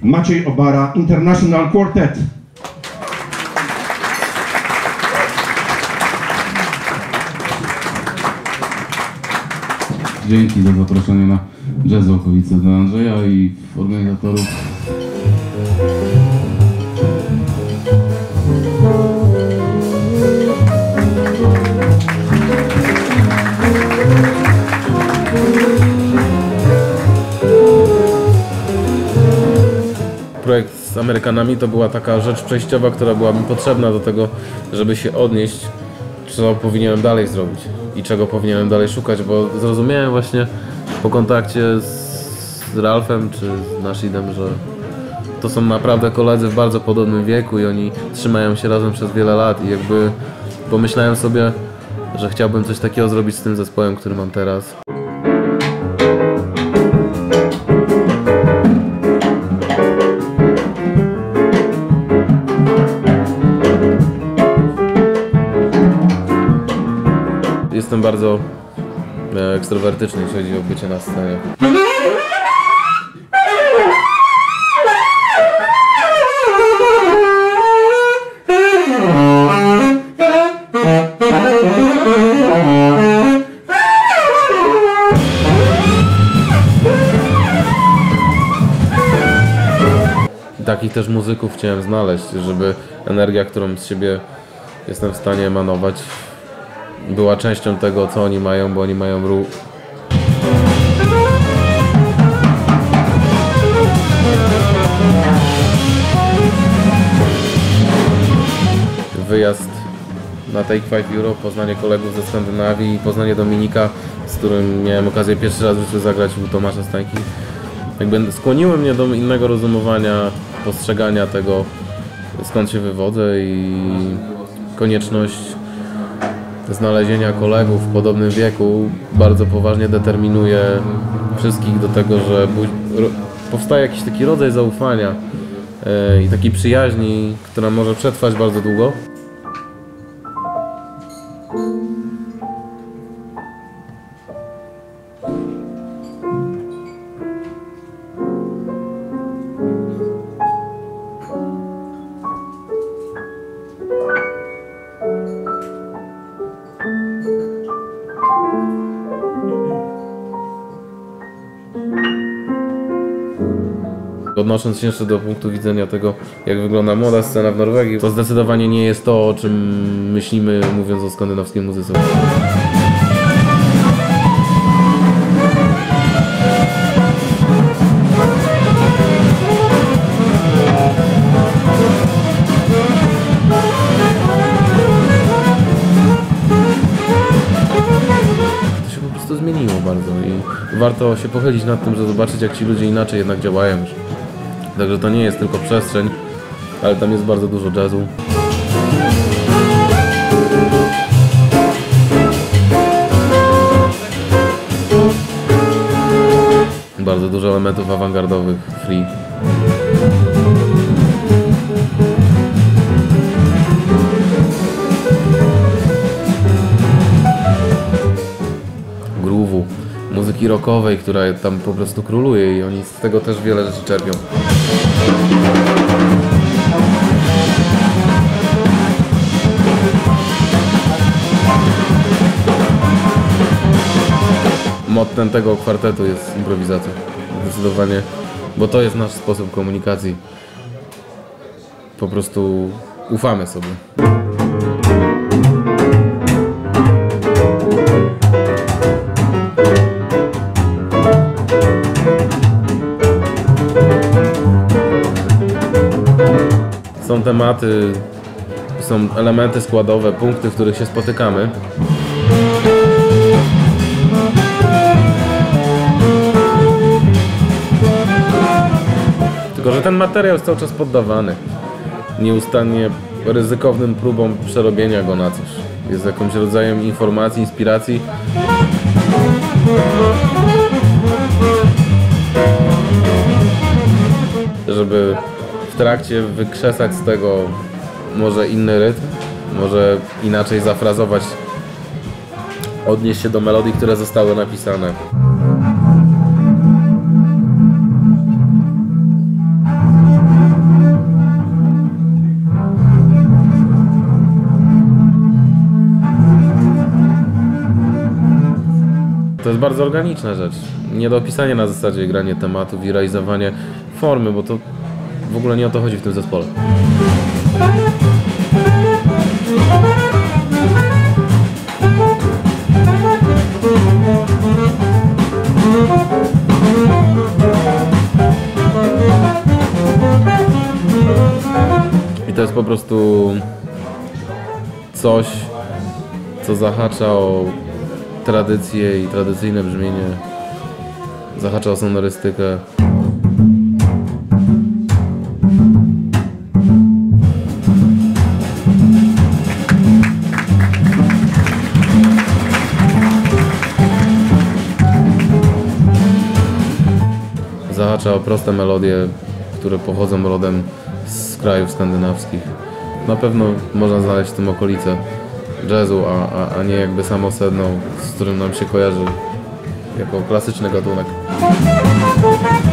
Maciej Obara International Quartet. Dzięki za zaproszenie na Jazz Okowice dla Andrzeja i organizatorów. Projekt z Amerykanami to była taka rzecz przejściowa, która była mi potrzebna do tego, żeby się odnieść, co powinienem dalej zrobić i czego powinienem dalej szukać, bo zrozumiałem właśnie po kontakcie z Ralfem czy z Nashidem, że to są naprawdę koledzy w bardzo podobnym wieku i oni trzymają się razem przez wiele lat i jakby pomyślałem sobie, że chciałbym coś takiego zrobić z tym zespołem, który mam teraz. Jestem bardzo ekstrawertyczny, jeśli chodzi o bycie na scenie. Takich też muzyków chciałem znaleźć, żeby energia, którą z siebie jestem w stanie emanować, była częścią tego, co oni mają, bo oni mają ruch. Wyjazd na Take 5 Euro, poznanie kolegów ze Skandynawii i poznanie Dominika, z którym miałem okazję pierwszy raz w życiu zagrać u Tomasza Stańki. Jakby skłoniły mnie do innego rozumowania, postrzegania tego, skąd się wywodzę i konieczność znalezienia kolegów w podobnym wieku bardzo poważnie determinuje wszystkich do tego, że powstaje jakiś taki rodzaj zaufania i takiej przyjaźni, która może przetrwać bardzo długo. Odnosząc się jeszcze do punktu widzenia tego, jak wygląda młoda scena w Norwegii, to zdecydowanie nie jest to, o czym myślimy, mówiąc o skandynawskiej muzyce. To się po prostu zmieniło bardzo i warto się pochylić nad tym, żeby zobaczyć, jak ci ludzie inaczej jednak działają. Także to nie jest tylko przestrzeń, ale tam jest bardzo dużo jazzu. Bardzo dużo elementów awangardowych, free. Groove'u, muzyki rockowej, która tam po prostu króluje i oni z tego też wiele rzeczy czerpią. Mottem tego kwartetu jest improwizacja, zdecydowanie, bo to jest nasz sposób komunikacji. Po prostu ufamy sobie. Są tematy, są elementy składowe, punkty, w których się spotykamy. Tylko że ten materiał jest cały czas poddawany nieustannie ryzykownym próbom przerobienia go na coś. Jest jakimś rodzajem informacji, inspiracji. Żeby w trakcie wykrzesać z tego może inny rytm, może inaczej zafrazować, odnieść się do melodii, które zostały napisane. To jest bardzo organiczna rzecz. Nie do opisania na zasadzie granie tematów i realizowanie formy, bo to w ogóle nie o to chodzi w tym zespole. I to jest po prostu coś, co zahacza o tradycję i tradycyjne brzmienie, zahacza o sonorystykę. Zahacza o proste melodie, które pochodzą rodem z krajów skandynawskich. Na pewno można znaleźć w tym okolice jazzu, a nie jakby samo sedno, z którym nam się kojarzy jako klasyczny gatunek.